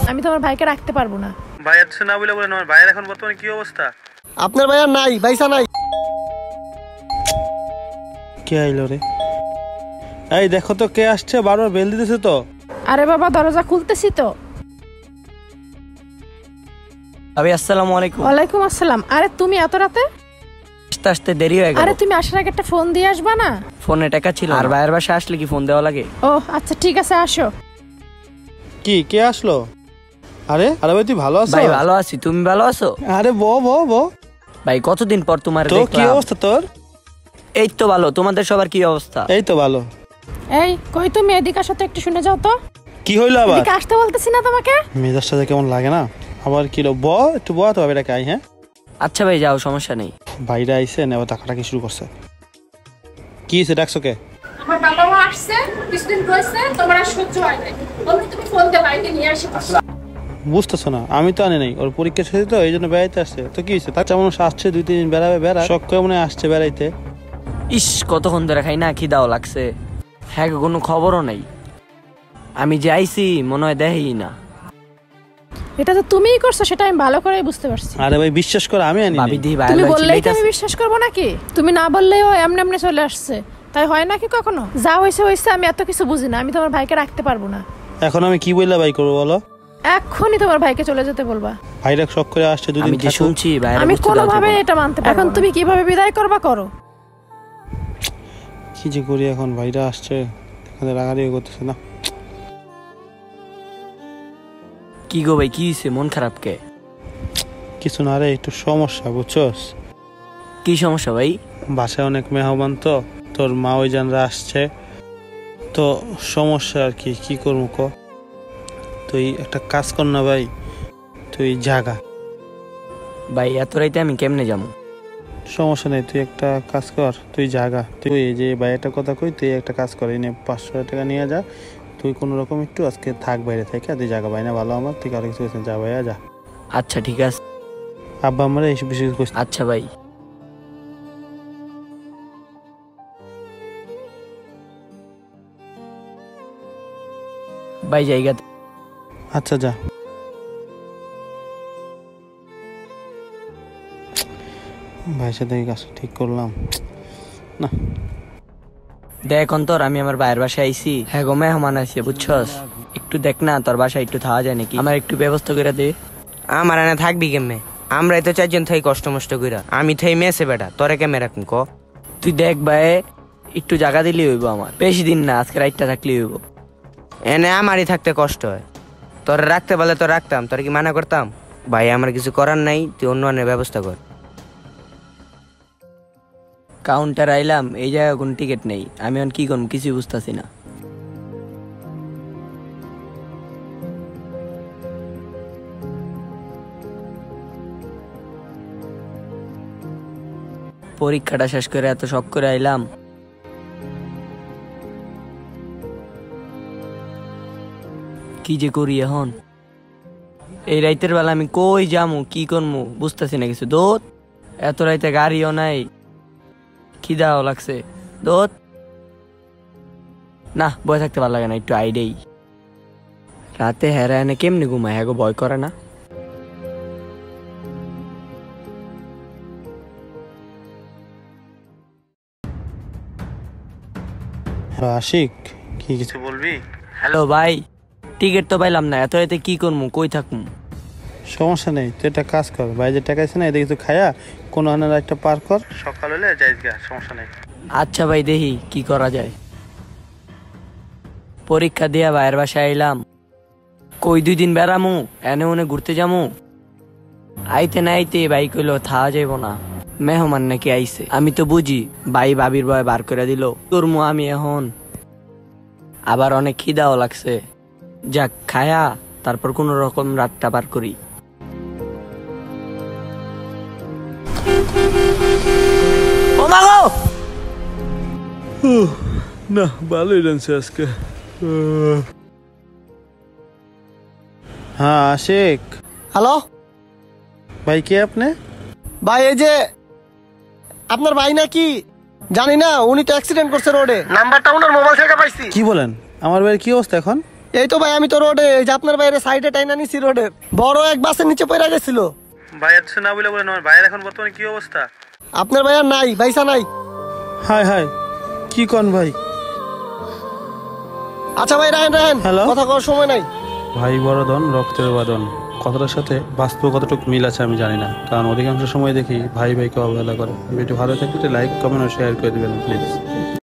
আমি তোমার ভাইকে রাখতে পারবো না। ভাই এত না বলে বলেন, আমার ভাইয়ের এখন বর্তমানে কি অবস্থা? আপনার ভাইয়া নাই, পয়সা নাই। কে আইলো রে? এই দেখো তো কে আসছে, বারবার বেল দিতেছে তো। আরে বাবা দরজা খুলতেছি তো। ভাবি আসসালামু আলাইকুম। ওয়ালাইকুম আসসালাম। আরে তুমি এত রাতে? আসতে আসতে দেরি হয়ে গেল। আরে তুমি আসার আগে একটা ফোন দিয়ে আসবা না? ফোনে টাকা ছিল, আর ভাইয়ের বাসা আসলে কি ফোন দেওয়া লাগে? ও আচ্ছা ঠিক আছে, আসো। কি কে আসলো? আরে আরে ভাই তুই ভালো আছো? ভাই ভালো আছি, তুমি ভালো আছো? আরে বো ভাই কতদিন পর তোমার তো কি দেখলাম। অবস্থা তোর? এই তো ভালো, তোমাদের সবার কি অবস্থা? এই তো ভালো। এই কই তুমি, এদিকে আসো তো, একটু শুনে যাও তো। কি হইলো আবার? এদিকে আসতে বলতেছি না তোমাকে? মেজাজটা যে কেমন লাগে না। আবার কি একটু তো ভাবে ডাকে আই। হ্যাঁ আচ্ছা ভাই যাও, সমস্যা নেই। ভাইরা আইছে না, টাকাটাকি শুরু করছে। কি হয়েছে, ডাকছো কে? আমার বাবা মা আসছে, কিছুদিন হইছে, তোমার আর সহ্য হয় নাই। বলনি তুমি ফোন দে, বাইকে নিয়ে আসি। বুঝতেছো না, আমি তো আনি নাই, ওর পরীক্ষা শেষ তো এই জন্য বেড়াইতে আসছে। তো কি হয়েছে, তার যেমন আসছে 2-3 দিন বেড়া শখ করে মনে আসছে বেড়াইতে। ইস কতক্ষণ ধরে খাই না, খিদাও লাগছে। হ্যাঁ কোনো খবরও নাই, আমি যে আইছি মনে হয় দেখি না। এটা তো তুমিই করছো, সেটা আমি ভালো করেই বুঝতে পারছি। আরে ভাই বিশ্বাস করে আমি আনি ভাবি নাই। দি তুমি বললেই কি আমি বিশ্বাস করবো নাকি? তুমি না বললেই ও এমনি এমনি চলে আসছে, তাই হয় নাকি কখনো? যা হয়েছে হয়েছে, আমি এত কিছু বুঝি না। আমি তোমার ভাইকে রাখতে পারবো না। এখন আমি কি বললা ভাই করবো বলো? এক্ষুনি তোমার ভাইকে চলে যেতে বলবা। ভাইরা শখ করে আসছে 2 দিন আমি যে থাকুক। শুনছি বাইরে আমি বুঝতে দাও কোনোভাবে জীবন। এটা মানতে পারবো না। এখন তুমি কিভাবে বিদায় করবা করো। কি যে করি এখন, ভাইরা আসছে এখানে রাগারাগি করতেছে না। কি গো ভাই, কি হয়েছে, মন খারাপ কে? কিছু না রে, একটু সমস্যা বুঝছস। কি সমস্যা ভাই? বাসায় অনেক মেহমান তো, তোর মা ওই জানরা আসছে তো, সমস্যা আর কি। কি করবো ক? তুই একটা কাজ কর না ভাই, তুই জাগা। ভাই এত রাইতে আমি কেমনে যাবো? সমস্যা নেই, তুই একটা কাজ কর, তুই জাগা। তুই এই যে ভাইয়েরটা কথা কই, তুই একটা কাজ কর, এনে 500 টাকা নিয়ে যা। তুই কোনো রকম একটু আজকে থাক বাইরে থেকে, তুই জাগা। ভাই না ভালো আমার, তুই কারো কিছু যা ভাইয়া যা। আচ্ছা ঠিক আছে। আব্বা আমার এইসব বিষয় আচ্ছা ভাই। ভাই জায়গা। আচ্ছা যা। ভাইয়ের সাথে কাজ ঠিক করলাম না। দেখ অন্তর, আমি আমার ভাইয়ের বাসায় আইছি। হ্যাঁ গো মেহমান আছে বুঝছস, একটু দেখ না তোর বাসায় একটু থাকা যায় নাকি, আমার একটু ব্যবস্থা করে দে। আমার এনে থাকবি কেমনে? আমরাই তো 4 জন থাই কষ্ট মষ্ট কইরা। আমি থাই মেসে বেটা, তোরে কেমনে রাখুন ক? তুই দেখ ভাই, একটু জায়গা দিলে হইব, আমার বেশি দিন না, আজকে রাতটা থাকলে হইব। এনে আমারই থাকতে কষ্ট হয়, তোরে রাখতে পারলে তো রাখতাম, তোরে কি মানা করতাম? ভাই আমার কিছু করার নাই, তুই অন্য অন্য ব্যবস্থা কর। কাউন্টার আইলাম, এই জায়গায় কোনো টিকিট নেই, আমি এখন কি করবো কিছুই বুঝতেছি না। পরীক্ষাটা শেষ করে এত শখ করে আইলাম, কি যে করি এখন? এই রাইতের বেলা আমি কই যামু, কি করবো বুঝতেছি না কিছু। দোত এত রাইতে গাড়িও নাই, খিদাও লাগছে। দোত না, বয়ে থাকতে ভালো লাগে না, একটু আইডেই। রাতে হেরা এনে কেমনি ঘুমায়, হ্যাঁ গো ভয় করে না? আশিক কি কিছু বলবি? হ্যালো ভাই, টিকিট তো পাইলাম না, এত রাতে কি করবো, কই থাকবো? সমস্যা নেই, তুই একটা কাজ কর, ভাই যে টাকা আছে না, এদিকে কিছু খায়া কোনো আনার একটা পার কর, সকাল হলে যাইস গা, সমস্যা নেই। আচ্ছা ভাই দেখি কি করা যায়। পরীক্ষা দিয়া ভাইয়ের বাসায় আইলাম, কই 2 দিন বেড়ামু, এনে ওনে ঘুরতে যামু। আইতে না আইতে ভাই কইলো থাকা যাইব না, মেহমান নাকি আইছে। আমি তো বুঝি ভাই ভাবির ভয় বার করে দিল, করমু আমি এখন। আবার অনেক খিদাও লাগছে, যাক খায়া তারপর কোন রকম রাতটা পার করি। ও মা গো! না ভালোই লাগছে আজকে। হ্যাঁ আশিক। হ্যালো ভাই কে আপনি? ভাই, এই যে আপনার ভাই নাকি জানি না, উনি তো অ্যাক্সিডেন্ট করছে রোডে, নাম্বারটা ওনার মোবাইল থেকে পাইছি। কি বলেন, আমার ভাইয়ের কি অবস্থা এখন? এই তো ভাই আমি তো রোডে, এই যে আপনার বাইরে সাইডে টাইনা নিছি রোডের, বড় এক বাসের নিচে পড়ে গেছিল। ভাই এত না বলে বলেন আমার ভাইয়ের এখন বর্তমানে কি অবস্থা? আপনার ভাই আর নাই, বাইসা নাই। হায় হায়, কি কন ভাই? আচ্ছা ভাই রাহেন রাহেন, হ্যালো? কথা কওয়ার সময় নাই। ভাই বড়দন রক্তের বাদন কথাটার সাথে বাস্তব কতটুকু মিল আছে আমি জানি না, কারণ অধিকাংশ সময় দেখি ভাই ভাইকে অবহেলা করে। ভিডিও ভালো থাকলে লাইক কমেন্ট ও শেয়ার করে দিবেন প্লিজ।